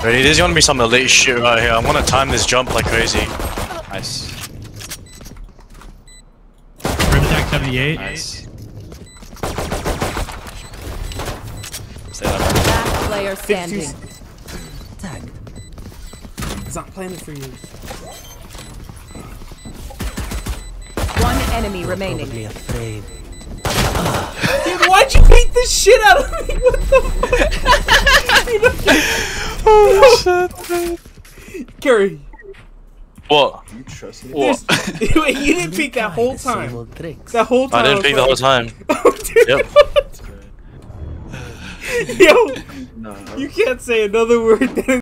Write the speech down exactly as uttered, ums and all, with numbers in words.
Ready? There's gonna be some elite shit right here. I'm gonna time this jump like crazy. Nice. Rim attack seventy-eight. Nice. Last player standing. Tagged. It's not planning for you. One enemy remaining. Probably afraid. Dude, why'd you beat the shit out of me? What the fuck? Oh shit. Curry. What? You trust me? What? Wait, you didn't peek that whole Same time. old tricks. That whole time. I didn't was peek the like- whole time. Oh, dude. Yep. Yo, Nah. you can't say another word.